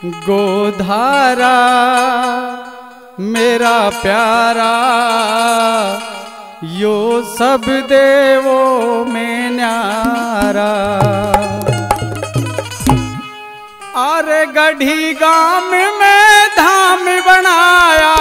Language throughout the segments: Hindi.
गोधारा मेरा प्यारा, यो सब देवों में न्यारा। अरे गढ़ी गांव में धाम बनाया,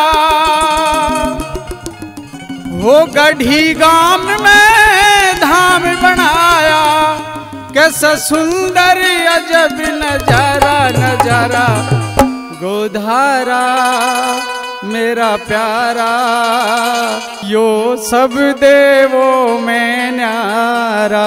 वो गढ़ी गांव में धाम बनाया। कैसा सुंदर अजब नजारा नजारा, गोधारा मेरा प्यारा, यो सब देवों में न्यारा।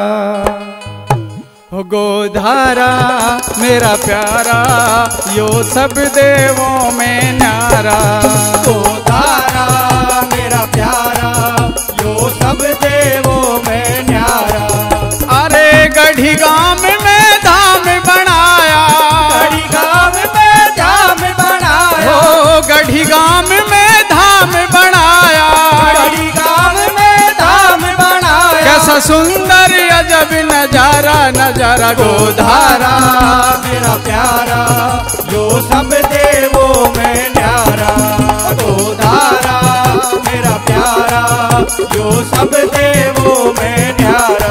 हो गोधारा मेरा प्यारा, यो सब देवों में न्यारा। गोधारा मेरा प्यारा, यो सब देवों में न्यारा। अरे गढ़ी गांव में धाम बनाया, गढ़ी गांव में धाम बनाया। हो गढ़ी गांव में धाम बनाया, गढ़ी गांव में धाम बनाया। कैसा सुंदर अजब नजारा नजारा, गोधारा मेरा प्यारा, यो सब देवों में न्यारा। गोधारा मेरा प्यारा, यो सब देवों में न्यारा।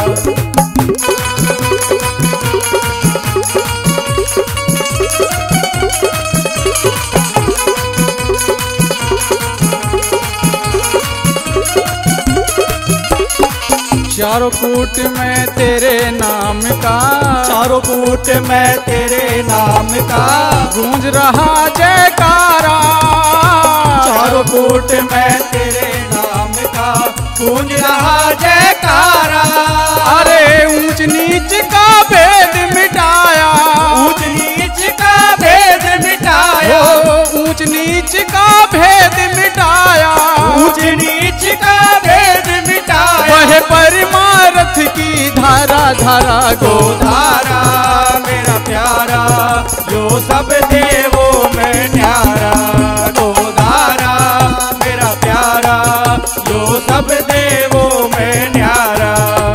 चारों कूट में तेरे नाम का, चारों कूट में तेरे नाम का गूंज रहा जयकारा। चारों कूट में तेरे नाम का गूंज रहा जयकारा। अरे ऊंच नीच का भेद मिटाया, ऊंच नीच का भेद मिटाया। ऊंच नीच का भेद मिटाया, ऊंच नीच का भेद मिटाया। वह परमार्थ की धारा धारा, गोधारा मेरा प्यारा, यो सब देवों में न्यारा। गोधारा मेरा प्यारा, यो सब देवों में न्यारा।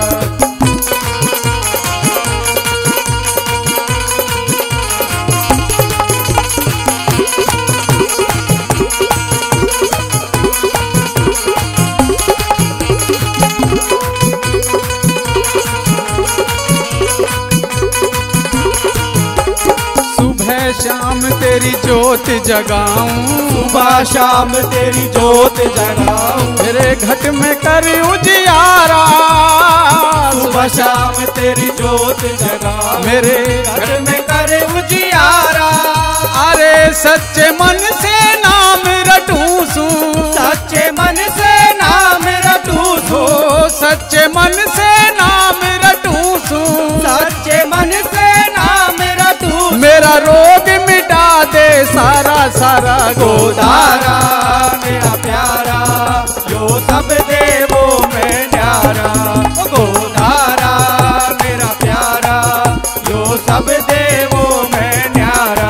शाम तेरी जोत जगाऊं, सुबह शाम तेरी जोत जगाऊं। मेरे घट में कर उजियारा, सुबह शाम तेरी जोत जगाऊं। मेरे घर में कर उजियारा। अरे सच्चे मन से नाम रटूं, सच्चे मन से नाम रटूं। सच्चे मन से नाम रटूं, सच्चे मन से नाम रटूं। मेरा रोग मिटा दे सारा सारा, गोधारा मेरा प्यारा, यो सब देवों में न्यारा। गोधारा मेरा प्यारा, यो सब देवों में न्यारा।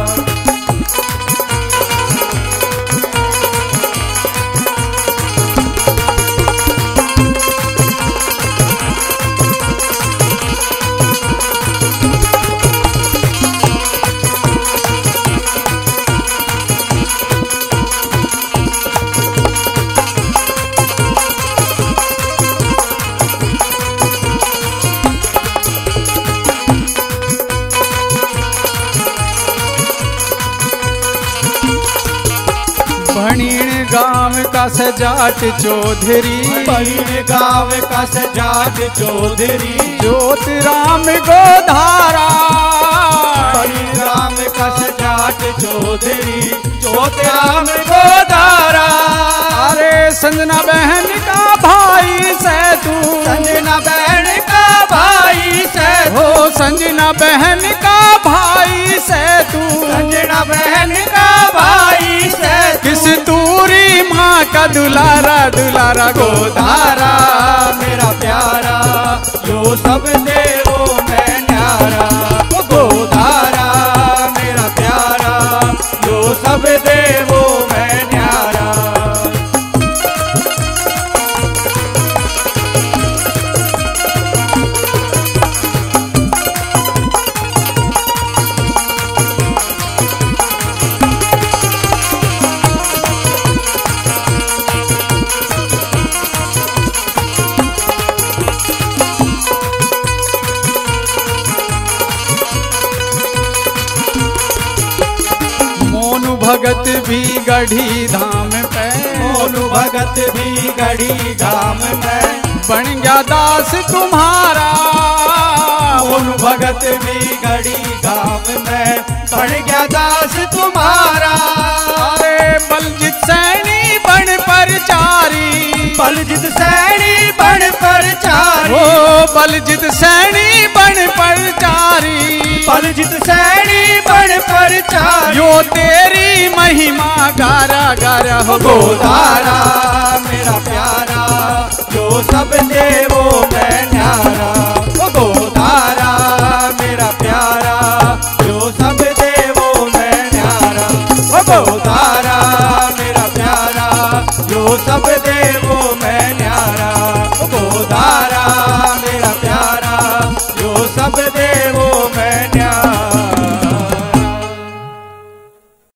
भणीण गांव का सजाट चौधरी, भणीण गांव का सजाट चौधरी। ज्योत राम गोधारा, भणीण गांव का सजाट चौधरी। ज्योत राम गोधारा। अरे संजना बहन का भाई से तू, संजना बहन का भाई से हो संजना बहन का भाई से तू, संजना बहन का भाई से किस दूरी माँ का दुलारा दुलारा, गोधारा मेरा प्यारा, यो सब देवों में न्यारा। गोधारा मेरा प्यारा, यो सब देवों में न्यारा। भी गढ़ी धाम पे, मोनू भगत भी गढ़ी धाम में, बन गया दास तुम्हारा। मोनू भगत भी गढ़ी धाम में, बन गया दास तुम्हारा। अरे बलजित सैनी बन परचारी, बलजित सैनी बन परचारी, ओ बलजित सैनी बन परचारी, बलजित सैनी बन परचारी। यो तेरी महिमा गारा गारा हो गोदारा मेरा प्यारा, जो सब देवों में न्यारा। ओ गोदारा मेरा प्यारा, जो सब देवों में न्यारा। ओ गोदारा मेरा प्यारा, जो सब देवों में न्यारा। ओ गोदारा मेरा प्यारा, जो सब